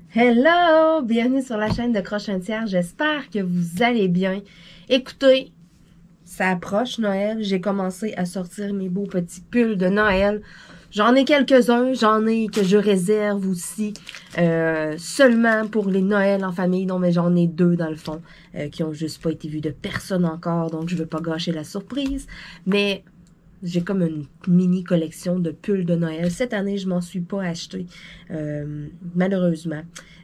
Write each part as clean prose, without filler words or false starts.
Hello! Bienvenue sur la chaîne de Croche un tiers. J'espère que vous allez bien. Écoutez, ça approche Noël. J'ai commencé à sortir mes beaux petits pulls de Noël. J'en ai quelques-uns. J'en ai que je réserve aussi seulement pour les Noëls en famille. Non, mais j'en ai deux dans le fond qui ont juste pas été vus de personne encore. Donc, je veux pas gâcher la surprise. Mais j'ai comme une mini collection de pulls de Noël. Cette année, je m'en suis pas acheté. Malheureusement.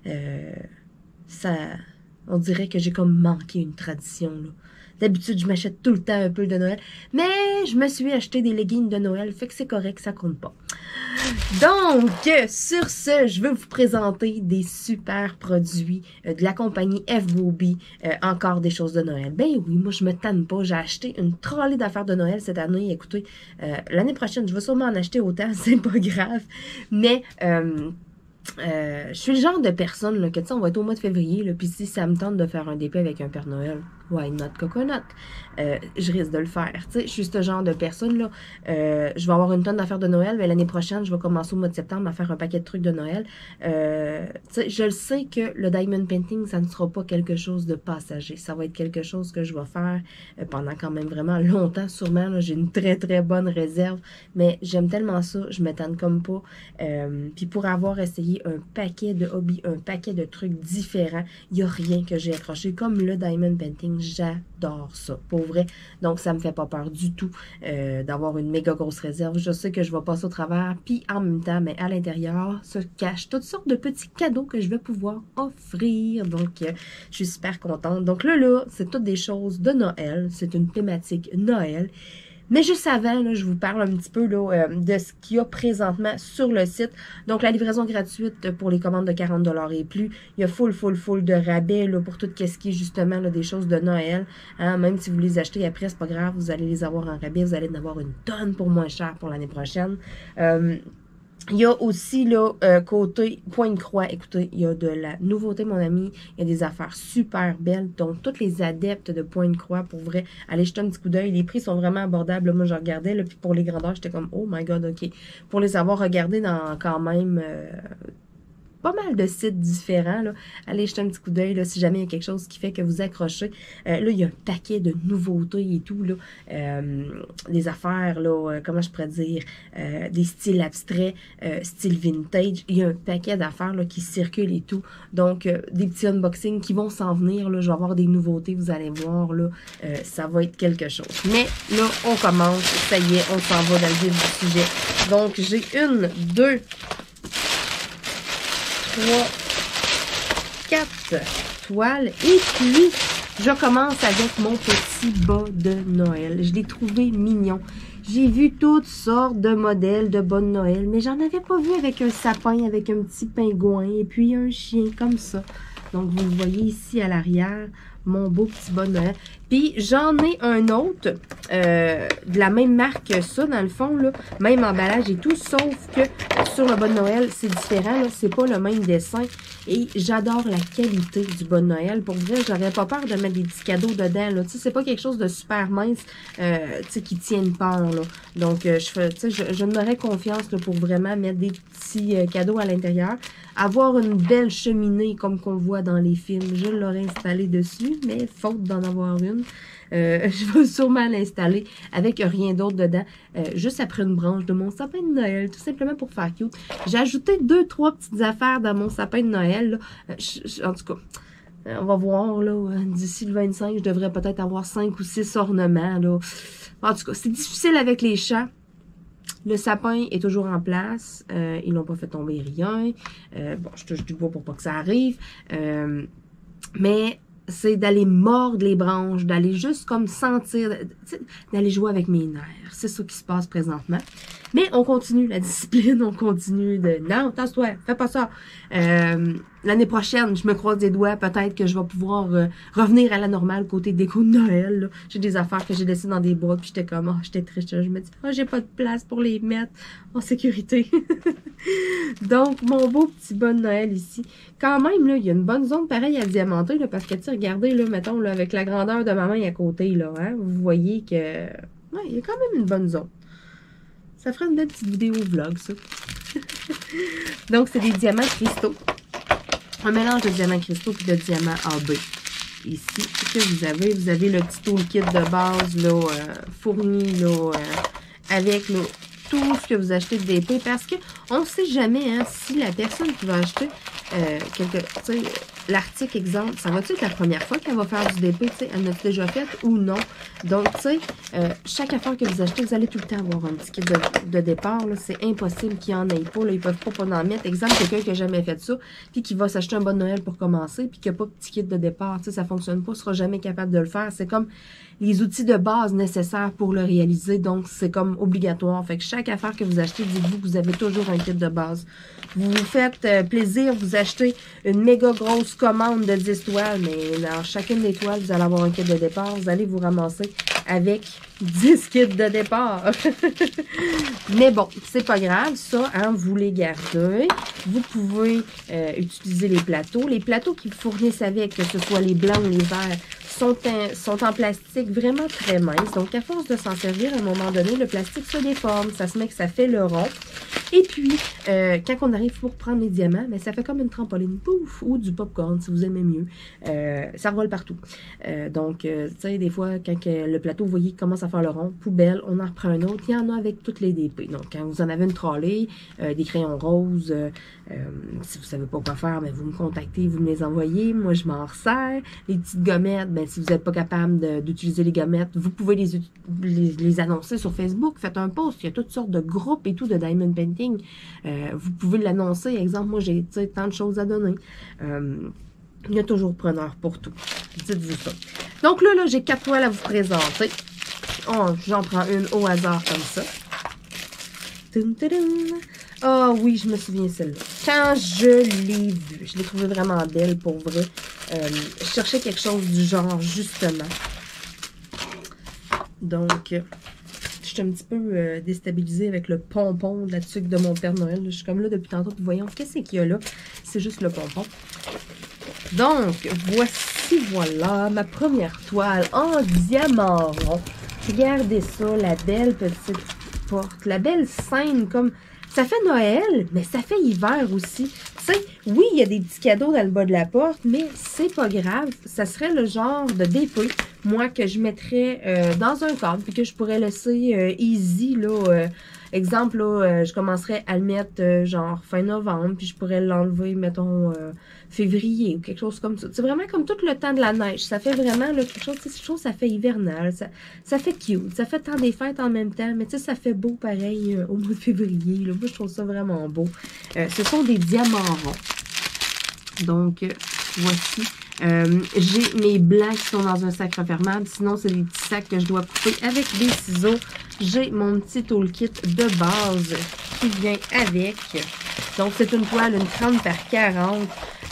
Ça, on dirait que j'ai comme manqué une tradition, là. D'habitude, je m'achète tout le temps un pull de Noël. Mais je me suis acheté des leggings de Noël. Fait que c'est correct, ça compte pas. Donc, sur ce, je veux vous présenter des super produits de la compagnie FBOB, encore des choses de Noël. Ben oui, moi je me tanne pas, j'ai acheté une trolley d'affaires de Noël cette année. Écoutez, l'année prochaine, je vais sûrement en acheter autant, c'est pas grave. Mais je suis le genre de personne là, que tu sais, on va être au mois de février, là, puis si ça me tente de faire un DP avec un Père Noël, why not coconut? Je risque de le faire. Tu sais, je suis ce genre de personne là. Je vais avoir une tonne d'affaires de Noël, mais l'année prochaine, je vais commencer au mois de septembre à faire un paquet de trucs de Noël. Tu sais, je le sais que le diamond painting, ça ne sera pas quelque chose de passager. Ça va être quelque chose que je vais faire pendant quand même vraiment longtemps, sûrement. J'ai une très très bonne réserve, mais j'aime tellement ça, je m'étonne comme pas. Puis pour avoir essayé un paquet de hobbies, un paquet de trucs différents, il n'y a rien que j'ai accroché comme le diamond painting. J'adore ça, pour vrai. Donc, ça me fait pas peur du tout d'avoir une méga grosse réserve. Je sais que je vais passer au travers, puis en même temps, mais à l'intérieur se cachent toutes sortes de petits cadeaux que je vais pouvoir offrir. Donc, je suis super contente. Donc là, c'est toutes des choses de Noël. C'est une thématique Noël. Mais juste avant, là, je vous parle un petit peu là, de ce qu'il y a présentement sur le site. Donc, la livraison gratuite pour les commandes de 40 $ et plus. Il y a full de rabais là, pour tout ce qui est justement là, des choses de Noël. Hein, même si vous les achetez après, c'est pas grave, vous allez les avoir en rabais. Vous allez en avoir une tonne pour moins cher pour l'année prochaine. Il y a aussi, là, côté Pointe-Croix, écoutez, il y a de la nouveauté, mon ami. Il y a des affaires super belles. Donc, tous les adeptes de Pointe-Croix, pour vrai, allez jeter un petit coup d'œil. Les prix sont vraiment abordables. Là, moi, je regardais, là, puis pour les grandeurs, j'étais comme, oh my God, OK. Pour les avoir regardés dans quand même pas mal de sites différents. Là. Allez jeter un petit coup d'œil si jamais il y a quelque chose qui fait que vous accrochez. Là, il y a un paquet de nouveautés et tout. Là. Des affaires, là, comment je pourrais dire, des styles abstraits, style vintage. Il y a un paquet d'affaires là, qui circulent et tout. Donc, des petits unboxings qui vont s'en venir. Là. Je vais avoir des nouveautés, vous allez voir. Là, ça va être quelque chose. Mais là, on commence. Ça y est, on s'en va dans le vif du sujet. Donc, j'ai une, deux, 3, 4 toiles. Et puis, je commence avec mon petit bas de Noël. Je l'ai trouvé mignon. J'ai vu toutes sortes de modèles de bas de Noël, mais j'en avais pas vu avec un sapin, avec un petit pingouin et puis un chien comme ça. Donc, vous le voyez ici à l'arrière, mon beau petit bas de Noël. Puis, j'en ai un autre de la même marque que ça, dans le fond, là, même emballage et tout, sauf que sur le bas de Noël, c'est différent, là, c'est pas le même dessin. Et j'adore la qualité du bas de Noël. Pour vrai, j'aurais pas peur de mettre des petits cadeaux dedans, là. Tu sais, c'est pas quelque chose de super mince, tu sais, qui tient une part, là. Donc, je m'aurais confiance, là, pour vraiment mettre des petits cadeaux à l'intérieur. Avoir une belle cheminée, comme qu'on voit dans les films, je l'aurais installée dessus, mais faute d'en avoir une. Je vais sûrement l'installer avec rien d'autre dedans, juste après une branche de mon sapin de Noël, tout simplement pour faire cute. J'ai ajouté 2-3 petites affaires dans mon sapin de Noël, là. En tout cas, on va voir, là, d'ici le 25, je devrais peut-être avoir 5 ou 6 ornements, là. En tout cas, c'est difficile avec les chats. Le sapin est toujours en place. Ils n'ont pas fait tomber rien. Bon, je touche du bois pour pas que ça arrive. Mais c'est d'aller mordre les branches, d'aller juste comme sentir, d'aller jouer avec mes nerfs. C'est ça qui se passe présentement. Mais on continue la discipline, on continue de... Non, tasse-toi, fais pas ça. L'année prochaine, je me croise des doigts, peut-être que je vais pouvoir revenir à la normale côté déco de Noël. J'ai des affaires que j'ai laissées dans des boîtes, puis j'étais comme, oh, j'étais triste. Je me dis, oh, j'ai pas de place pour les mettre en sécurité. Donc, mon beau petit bas de Noël ici. Quand même, là, il y a une bonne zone pareille à diamanter, là, parce que, tu sais, regardez, là, mettons, là, avec la grandeur de ma main à côté, là, hein, vous voyez que, ouais, il y a quand même une bonne zone. Ça ferait une belle petite vidéo vlog, ça. Donc, c'est des diamants cristaux. un mélange de diamants cristaux et de diamants AB. Ici, ce que vous avez le petit toolkit de base là, fourni là, avec là, tout ce que vous achetez de DP parce qu'on ne sait jamais hein, si la personne qui va acheter l'article exemple, ça va-tu être la première fois qu'elle va faire du DP, elle l'a déjà fait ou non. Donc, tu sais, chaque affaire que vous achetez, vous allez tout le temps avoir un petit kit de départ. C'est impossible qu'il n'y en ait pas. Là, ils ne peuvent pas en mettre. Exemple, quelqu'un qui n'a jamais fait ça, puis qui va s'acheter un bon Noël pour commencer, puis qui n'a pas de petit kit de départ, ça ne fonctionne pas, ne sera jamais capable de le faire. C'est comme les outils de base nécessaires pour le réaliser. Donc, c'est comme obligatoire. Fait que chaque affaire que vous achetez, dites-vous que vous avez toujours un kit de base. Vous vous faites plaisir, vous achetez une méga grosse commande de 10 toiles, mais dans chacune des toiles, vous allez avoir un kit de départ. Vous allez vous ramasser avec 10 kits de départ. Mais bon, c'est pas grave, ça, hein, vous les gardez. Vous pouvez utiliser les plateaux. Les plateaux qu'ils fournissent avec, que ce soit les blancs ou les verts, sont en plastique vraiment très mince. Donc, à force de s'en servir, à un moment donné, le plastique se déforme. Ça se met que ça fait le rond. Et puis, quand on arrive pour prendre les diamants, ben, ça fait comme une trampoline, pouf, ou du popcorn, si vous aimez mieux. Ça revole partout. Donc, tu sais, des fois, quand le plateau, vous voyez, commence à faire le rond, poubelle, on en reprend un autre. Il y en a avec toutes les DP. Donc, quand vous en avez une trolley, des crayons roses, si vous ne savez pas quoi faire, ben, vous me contactez, vous me les envoyez. Moi, je m'en resserre. Les petites gommettes, ben, si vous n'êtes pas capable d'utiliser les gommettes, vous pouvez les annoncer sur Facebook. Faites un post. Il y a toutes sortes de groupes et tout de Diamond Painting. Vous pouvez l'annoncer. Exemple, moi, j'ai tant de choses à donner. Il y a toujours preneur pour tout. Dites-vous ça. Donc là, j'ai 4 toiles à vous présenter. Oh, j'en prends une au hasard comme ça. Ah oh, oui, je me souviens celle-là. Quand je l'ai vue, je l'ai trouvée vraiment belle pour vrai. Je cherchais quelque chose du genre, justement. Donc, je suis un petit peu déstabilisée avec le pompon de la tuque de mon Père Noël. Je suis comme là depuis tantôt, voyons, qu'est-ce qu'il y a là? C'est juste le pompon. Donc, voilà ma première toile en diamant rond. Regardez ça, la belle petite porte, la belle scène comme... Ça fait Noël, mais ça fait hiver aussi. Tu sais, oui, il y a des petits cadeaux dans le bas de la porte, mais c'est pas grave. Ça serait le genre de DP, moi, que je mettrais dans un cadre, puis que je pourrais laisser easy, là. Exemple, là, je commencerais à le mettre genre fin novembre, puis je pourrais l'enlever, mettons, février ou quelque chose comme ça. C'est vraiment comme tout le temps de la neige. Ça fait vraiment là, quelque chose, je trouve que ça fait hivernal, ça fait cute, ça fait temps des fêtes en même temps, mais tu sais, ça fait beau pareil au mois de février. Là. Moi, je trouve ça vraiment beau. Ce sont des diamants ronds. Donc, voici. J'ai mes blancs qui sont dans un sac refermable. Sinon, c'est des petits sacs que je dois couper avec des ciseaux. J'ai mon petit toolkit de base qui vient avec. Donc, c'est une toile, une 30 par 40.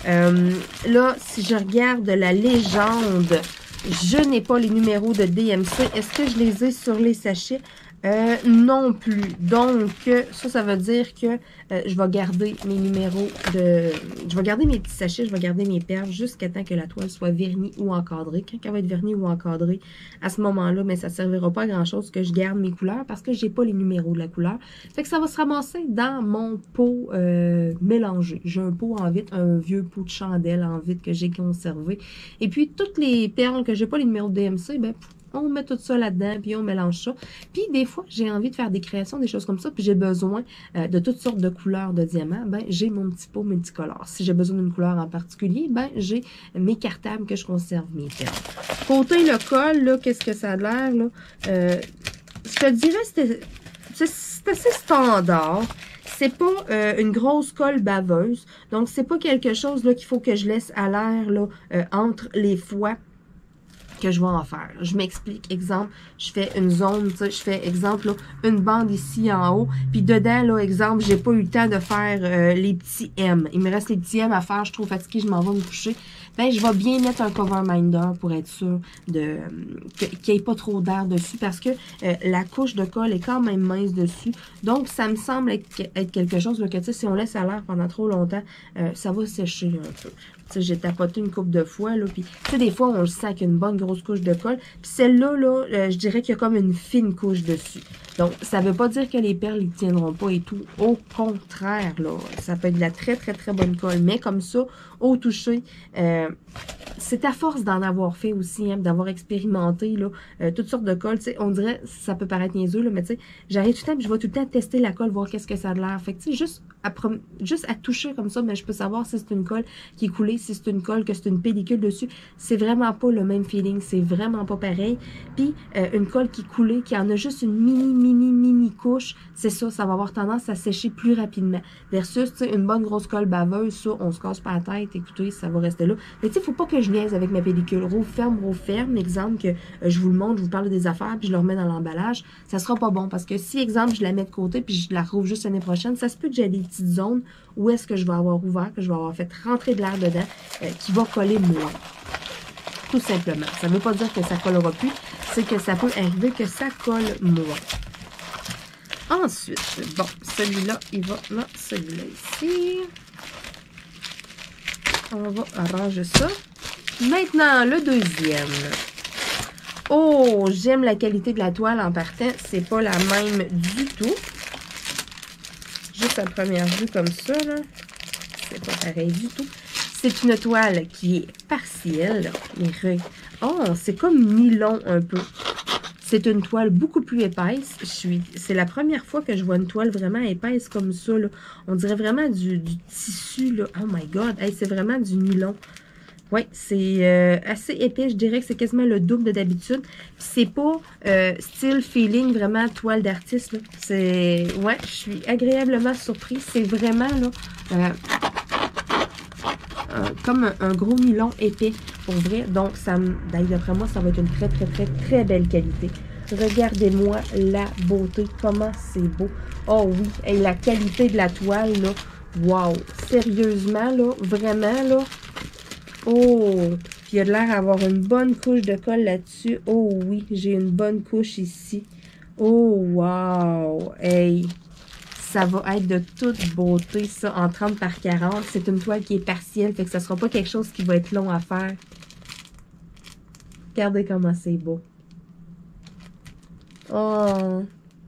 Là, si je regarde la légende, je n'ai pas les numéros de DMC. Est-ce que je les ai sur les sachets? Non plus. Donc, ça veut dire que je vais garder mes numéros de... Je vais garder mes petits sachets, je vais garder mes perles jusqu'à temps que la toile soit vernie ou encadrée. Quand elle va être vernie ou encadrée, à ce moment-là, mais ça ne servira pas à grand-chose que je garde mes couleurs parce que j'ai pas les numéros de la couleur. Fait que ça va se ramasser dans mon pot mélangé. J'ai un pot en vitre, un vieux pot de chandelle en vitre que j'ai conservé. Et puis, toutes les perles que j'ai pas les numéros de DMC, ben... On met tout ça là-dedans, puis on mélange ça. Puis des fois, j'ai envie de faire des créations, des choses comme ça, puis j'ai besoin de toutes sortes de couleurs de diamants. Ben, j'ai mon petit pot multicolore. Si j'ai besoin d'une couleur en particulier, ben, j'ai mes cartables que je conserve mes perles. Côté le col, là, qu'est-ce que ça a l'air, là? Je te dirais, c'est assez standard. C'est pas une grosse colle baveuse. Donc, c'est pas quelque chose là qu'il faut que je laisse à l'air là entre les fois que je vais en faire. Je m'explique. Exemple, je fais une zone, tu sais, je fais, exemple, là, une bande ici en haut, puis dedans, là, exemple, j'ai pas eu le temps de faire les petits M. Il me reste les petits M à faire, je suis trop fatiguée, je m'en vais me coucher. Ben, je vais bien mettre un cover minder pour être sûr de qu'il n'y ait pas trop d'air dessus, parce que la couche de colle est quand même mince dessus. Donc, ça me semble être quelque chose là, que, tu sais, si on laisse à l'air pendant trop longtemps, ça va sécher un peu. sais, j'ai tapoté une couple de fois, là, puis, tu sais, des fois, on le sent qu'il y a une bonne grosse couche de colle. Puis celle-là, là, je dirais qu'il y a comme une fine couche dessus. Donc, ça veut pas dire que les perles, ils tiendront pas et tout. Au contraire, là, ça peut être de la très, très, très bonne colle. Mais comme ça, au toucher, c'est à force d'en avoir fait aussi, hein, d'avoir expérimenté, là, toutes sortes de colles. Tu sais, on dirait, ça peut paraître niaiseux, là, mais tu sais, j'arrive tout le temps, puis je vais tout le temps tester la colle, voir qu'est-ce que ça a de l'air. Fait que, tu sais, juste à toucher comme ça, mais je peux savoir si c'est une colle qui est coulée, si c'est une colle, que c'est une pellicule dessus. C'est vraiment pas le même feeling, c'est vraiment pas pareil. Puis, une colle qui est coulée, qui en a juste une mini couche, c'est ça, ça va avoir tendance à sécher plus rapidement. Versus, tu sais, une bonne grosse colle baveuse, ça, on se casse pas la tête, écoutez, ça va rester là. Mais tu sais, faut pas que je niaise avec ma pellicule. Roue ferme, exemple que je vous le montre, je vous parle des affaires, puis je le remets dans l'emballage, ça sera pas bon. Parce que si, exemple, je la mets de côté, puis je la rouvre juste l'année prochaine, ça se peut que j'ai des petites zones où est-ce que je vais avoir ouvert, que je vais avoir fait rentrer de l'air dedans, qui va coller moins. Tout simplement. Ça ne veut pas dire que ça collera plus, c'est que ça peut arriver que ça colle moins. Ensuite, bon, celui-là, il va dans celui-là ici. On va arranger ça. Maintenant, le deuxième. Oh, j'aime la qualité de la toile en partant. C'est pas la même du tout. Juste à première vue comme ça, là. C'est pas pareil du tout. C'est une toile qui est partielle. Oh, c'est comme nylon un peu. C'est une toile beaucoup plus épaisse. C'est la première fois que je vois une toile vraiment épaisse comme ça, là. On dirait vraiment du tissu, là. Oh my God! Hey, c'est vraiment du nylon. Oui, c'est assez épais. Je dirais que c'est quasiment le double de d'habitude. C'est pas style feeling vraiment toile d'artiste. C'est... Ouais, je suis agréablement surprise. C'est vraiment, là... comme un gros nylon épais, pour vrai. Donc, d'après moi, ça va être une très, très, très, très belle qualité. Regardez-moi la beauté, comment c'est beau. Oh oui, et la qualité de la toile, là, wow! Sérieusement, là, vraiment, là, oh! Puis il a l'air d'avoir une bonne couche de colle là-dessus. Oh oui, j'ai une bonne couche ici. Oh, wow! Hey! Ça va être de toute beauté, ça, en 30 par 40. C'est une toile qui est partielle, fait que ça sera pas quelque chose qui va être long à faire. Regardez comment c'est beau. Oh!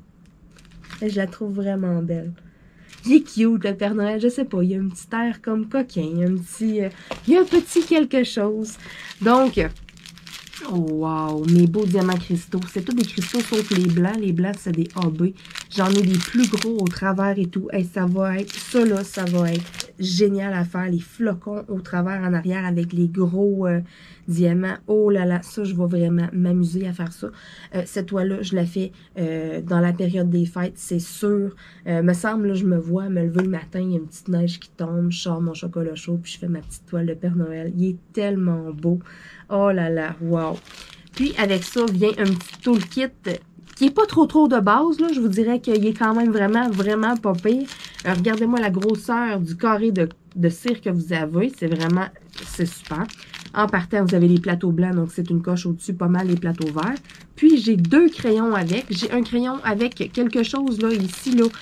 Je la trouve vraiment belle. Il est cute, le Père Noël, je sais pas, il y a un petit air comme coquin, il y a un petit quelque chose. Donc, oh wow, mes beaux diamants cristaux. C'est tous des cristaux sauf les blancs. Les blancs, c'est des AB. J'en ai des plus gros au travers et tout. Et ça va être, ça là, ça va être génial à faire. Les flocons au travers en arrière avec les gros diamants. Oh là là, ça, je vais vraiment m'amuser à faire ça. Cette toile-là, je la fais dans la période des fêtes, c'est sûr. Me semble, là, je me vois me lever le matin, il y a une petite neige qui tombe, je sors mon chocolat chaud, puis je fais ma petite toile de Père Noël. Il est tellement beau. Oh là là, wow. Puis avec ça vient un petit toolkit qui est pas trop de base, là. Je vous dirais qu'il est quand même vraiment pas pire. Regardez-moi la grosseur du carré de cire que vous avez. C'est super. En partant, vous avez les plateaux blancs, donc c'est une coche au-dessus, pas mal les plateaux verts. Puis j'ai deux crayons avec. J'ai un crayon avec quelque chose, là, ici, là,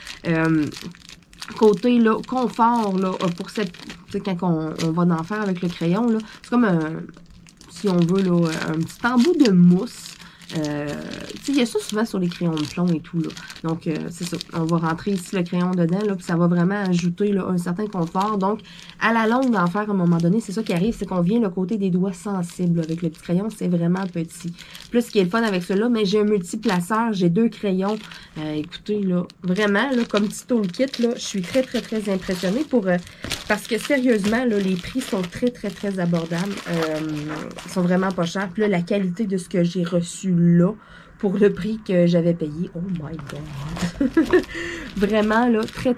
côté, là, confort, là, pour cette... Tu sais, quand on va en faire avec le crayon, là, c'est comme un... Si on veut, là, un petit embout de mousse. Il y a ça souvent sur les crayons de plomb et tout, là. Donc, c'est ça. On va rentrer ici le crayon dedans, là, puis ça va vraiment ajouter, là, un certain confort. Donc, à la longue, d'en faire à un moment donné, c'est ça qui arrive, c'est qu'on vient le côté des doigts sensibles. Avec le petit crayon, c'est vraiment petit. Plus, ce qui est le fun avec cela, mais j'ai un multiplaceur, j'ai deux crayons. Écoutez, là, vraiment, là, comme petit toolkit, là, je suis très impressionnée parce que, sérieusement, là, les prix sont très abordables. Ils sont vraiment pas chers. Puis là, la qualité de ce que j'ai reçu là, pour le prix que j'avais payé. Oh my God! Vraiment, là, très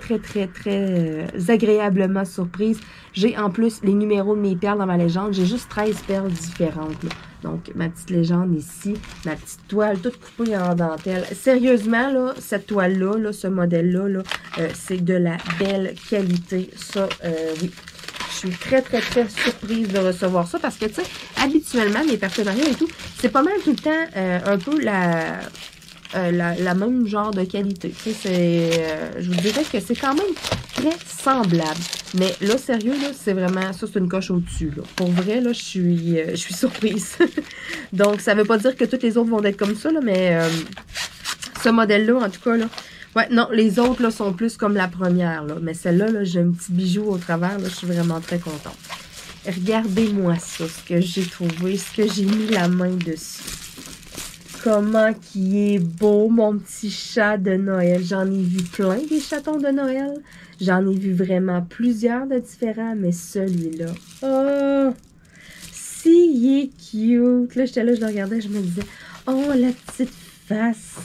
agréablement surprise. J'ai en plus les numéros de mes perles dans ma légende. J'ai juste 13 perles différentes, là. Donc, ma petite légende ici, ma petite toile toute coupée en dentelle. Sérieusement, là, cette toile-là, là, ce modèle-là, là, c'est de la belle qualité. Ça, oui. Je suis très surprise de recevoir ça parce que, tu sais, habituellement, les partenariats et tout, c'est pas mal tout le temps un peu la même genre de qualité. Tu sais, je vous dirais que c'est quand même très semblable. Mais là, sérieux, là, c'est vraiment, ça c'est une coche au-dessus. Pour vrai, là, je suis surprise. Donc, ça veut pas dire que toutes les autres vont être comme ça, là, mais ce modèle-là, en tout cas, là, ouais, non, les autres, là, sont plus comme la première, là. Mais celle-là, là, j'ai un petit bijou au travers, là, je suis vraiment très contente. Regardez-moi ça, ce que j'ai trouvé, ce que j'ai mis la main dessus. Comment qui est beau, mon petit chat de Noël. J'en ai vu plein des chatons de Noël. J'en ai vu vraiment plusieurs de différents, mais celui-là, oh, si il est cute. Là, j'étais là, je le regardais, je me disais, oh, la petite face.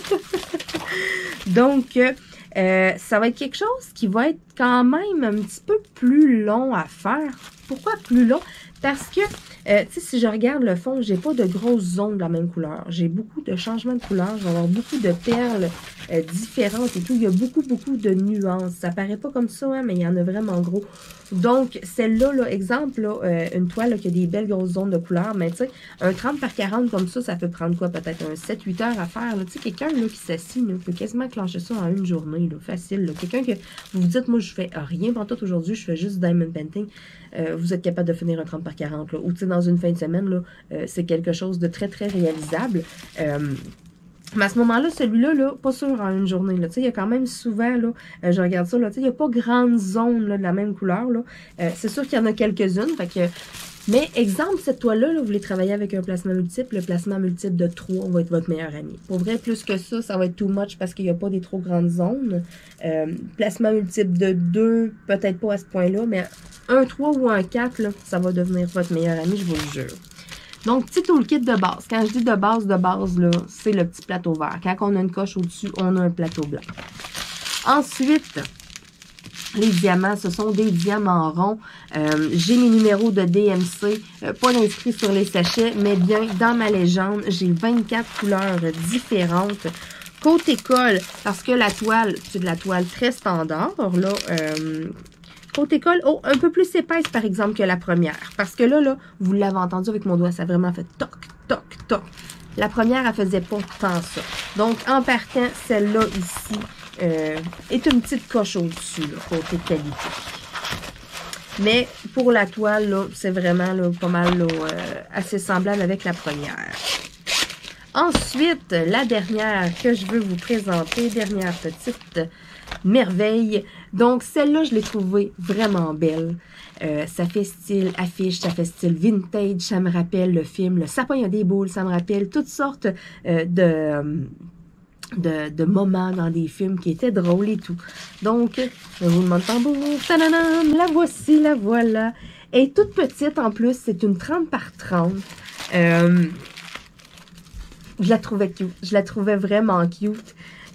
Donc, ça va être quelque chose qui va être quand même un petit peu plus long à faire. Pourquoi plus long? Parce que, tu sais, si je regarde le fond, j'ai pas de grosses zones de la même couleur. J'ai beaucoup de changements de couleur. Je vais avoir beaucoup de perles différentes et tout. Il y a beaucoup de nuances. Ça paraît pas comme ça, hein, mais il y en a vraiment gros. Donc, celle-là, là, exemple, là, une toile là, qui a des belles grosses zones de couleur, mais tu sais, un 30 par 40 comme ça peut prendre quoi? Peut-être un 7-8 heures à faire. Tu sais, quelqu'un là qui s'assit peut quasiment clencher ça en une journée, là, facile. Quelqu'un que vous vous dites, moi, je fais rien pantoute aujourd'hui, je fais juste diamond painting. Vous êtes capable de finir un 30 par 40. Là, ou tu sais, dans une fin de semaine, là, c'est quelque chose de très, très réalisable. Mais à ce moment-là, celui-là, là, pas sûr en une journée. Là. Il y a quand même souvent, là, je regarde ça, là, il n'y a pas grande zone là, de la même couleur. Là. C'est sûr qu'il y en a quelques-unes. Mais exemple, cette toile-là, là, vous voulez travailler avec un placement multiple. Le placement multiple de 3 va être votre meilleur ami. Pour vrai, plus que ça va être too much parce qu'il n'y a pas des trop grandes zones. Placement multiple de 2, peut-être pas à ce point-là, mais un 3 ou un 4, là, ça va devenir votre meilleur ami, je vous le jure. Donc, petit toolkit de base. Quand je dis de base, là, c'est le petit plateau vert. Quand on a une coche au-dessus, on a un plateau blanc. Ensuite, les diamants, ce sont des diamants ronds. J'ai mes numéros de DMC, pas d'inscrits sur les sachets, mais bien dans ma légende, j'ai 24 couleurs différentes. Côté colle, parce que la toile, c'est de la toile très standard, là, côté colle, oh, un peu plus épaisse, par exemple, que la première. Parce que là, vous l'avez entendu avec mon doigt, ça a vraiment fait toc, toc, toc. La première, elle faisait pas tant ça. Donc, en partant, celle-là, ici, est une petite coche au-dessus, côté qualité. Mais, pour la toile, là, c'est vraiment là, pas mal là, assez semblable avec la première. Ensuite, la dernière que je veux vous présenter, dernière petite merveille. Donc, celle-là, je l'ai trouvée vraiment belle. Ça fait style affiche, ça fait style vintage, ça me rappelle le film Le sapin a des boules, ça me rappelle toutes sortes de moments dans des films qui étaient drôles et tout. Donc, je vous demande tambour, tadadam, la voici, la voilà. Elle est toute petite en plus, c'est une 30 par 30. Je la trouvais cute. Je la trouvais vraiment cute.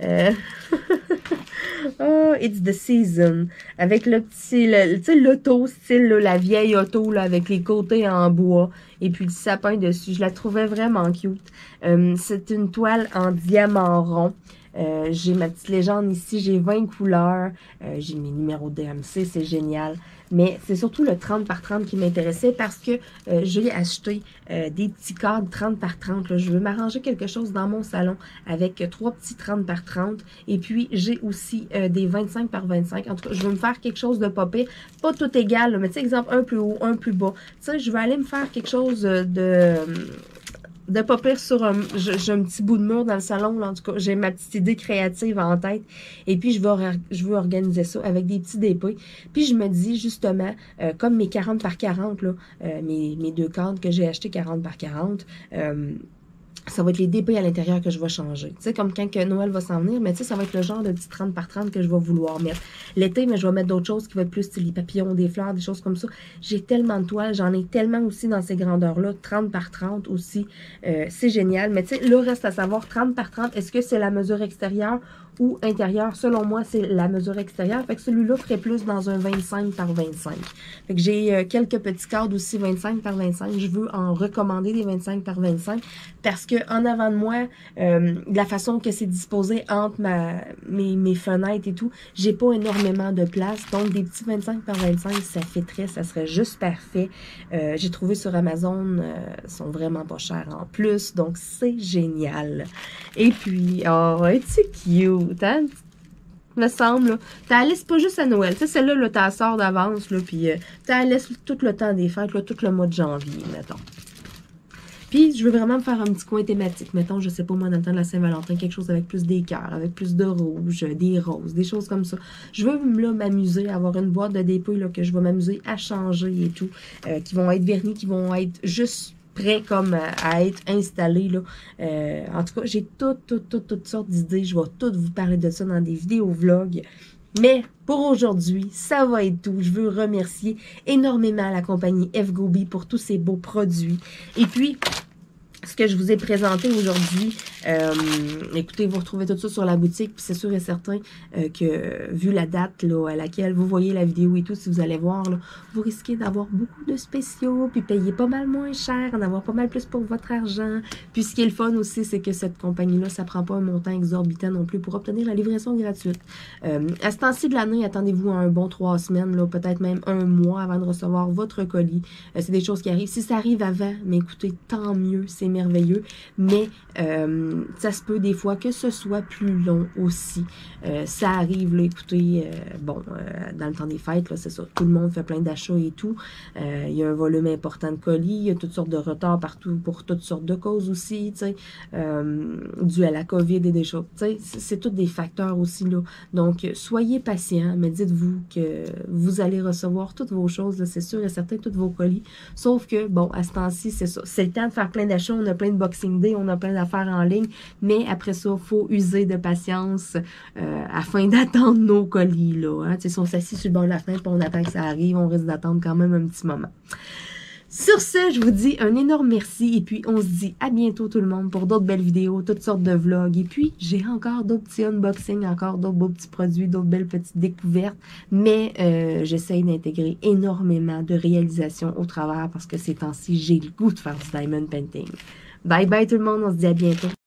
Oh, it's the season. Avec le petit, tu sais, l'auto, style, là, la vieille auto, là, avec les côtés en bois. Et puis le sapin dessus. Je la trouvais vraiment cute. C'est une toile en diamant rond. J'ai ma petite légende ici, j'ai 20 couleurs, j'ai mes numéros DMC, c'est génial. Mais c'est surtout le 30 par 30 qui m'intéressait parce que j'ai acheté des petits cadres 30 par 30. Là. Je veux m'arranger quelque chose dans mon salon avec 3 petits 30 par 30. Et puis, j'ai aussi des 25 par 25. En tout cas, je veux me faire quelque chose de pas pire. Pas tout égal, là, mais tu sais, exemple, un plus haut, un plus bas. Tu sais, je veux aller me faire quelque chose de pas pire sur j'ai un petit bout de mur dans le salon, là, en tout cas, j'ai ma petite idée créative en tête, et puis je veux organiser ça avec des petits dépôts, puis je me dis justement, comme mes 40 par 40, là, mes 2 cadres que j'ai acheté 40 par 40, ça va être les dépôts à l'intérieur que je vais changer. Tu sais, comme quand que Noël va s'en venir, mais tu sais, ça va être le genre de petit 30 par 30 que je vais vouloir mettre. L'été, mais je vais mettre d'autres choses qui vont être plus style, des papillons, des fleurs, des choses comme ça. J'ai tellement de toiles, j'en ai tellement aussi dans ces grandeurs-là, 30 par 30 aussi. C'est génial. Mais tu sais, là, reste à savoir, 30 par 30, est-ce que c'est la mesure extérieure ou intérieur. Selon moi, c'est la mesure extérieure. Fait que celui-là ferait plus dans un 25 par 25. Fait que j'ai quelques petits cadres aussi 25 par 25. Je veux en recommander des 25 par 25 parce que en avant de moi, de la façon que c'est disposé entre mes fenêtres et tout, j'ai pas énormément de place. Donc, des petits 25 par 25, ça fitterait, ça serait juste parfait. J'ai trouvé sur Amazon, sont vraiment pas chers en plus. Donc, c'est génial. Et puis, oh, c'est cute, hein? Me semble, là. T'as la laisse pas juste à Noël. Tu sais, celle-là, là, t'as la sort d'avance, là, puis t'as la laisse tout le temps des fêtes, là, tout le mois de janvier, mettons. Puis, je veux vraiment me faire un petit coin thématique. Mettons, je sais pas, moi, dans le temps de la Saint-Valentin, quelque chose avec plus d'équerre, avec plus de rouge, des roses, des choses comme ça. Je veux, là, m'amuser, avoir une boîte de dépouilles, là, que je vais m'amuser à changer et tout, qui vont être vernis, qui vont être juste prêts comme à être installés, là. En tout cas, j'ai toutes sortes d'idées. Je vais toutes vous parler de ça dans des vidéos vlogs. Mais pour aujourd'hui, ça va être tout. Je veux remercier énormément la compagnie FGoBee pour tous ces beaux produits. Et puis, ce que je vous ai présenté aujourd'hui, écoutez, vous retrouvez tout ça sur la boutique, puis c'est sûr et certain que vu la date là, à laquelle vous voyez la vidéo et tout, si vous allez voir, là, vous risquez d'avoir beaucoup de spéciaux, puis payer pas mal moins cher, en avoir pas mal plus pour votre argent. Puis ce qui est le fun aussi, c'est que cette compagnie-là, ça prend pas un montant exorbitant non plus pour obtenir la livraison gratuite. À ce temps-ci de l'année, attendez-vous à un bon 3 semaines, là, peut-être même un mois avant de recevoir votre colis. C'est des choses qui arrivent. Si ça arrive avant, mais écoutez, tant mieux, c'est merveilleux, mais ça se peut des fois que ce soit plus long aussi. Ça arrive, là, écoutez, dans le temps des fêtes, là, c'est ça, tout le monde fait plein d'achats et tout. Il y a un volume important de colis, il y a toutes sortes de retards partout pour toutes sortes de causes aussi, tu sais, dû à la COVID et des choses. Tu sais, c'est tous des facteurs aussi, là. Donc, soyez patient, mais dites-vous que vous allez recevoir toutes vos choses, c'est sûr et certain, tous vos colis. Sauf que, bon, à ce temps-ci, c'est ça. C'est le temps de faire plein d'achats, on a plein de Boxing Day, on a plein d'affaires en ligne, mais après ça, il faut user de patience afin d'attendre nos colis, là. Hein? Tu sais, si on s'assit sur le bord de la fenêtre et on attend que ça arrive, on risque d'attendre quand même un petit moment. Sur ce, je vous dis un énorme merci et puis on se dit à bientôt tout le monde pour d'autres belles vidéos, toutes sortes de vlogs. Et puis, j'ai encore d'autres petits unboxings, encore d'autres beaux petits produits, d'autres belles petites découvertes. Mais j'essaye d'intégrer énormément de réalisations au travers parce que ces temps-ci, j'ai le goût de faire du diamond painting. Bye bye tout le monde, on se dit à bientôt.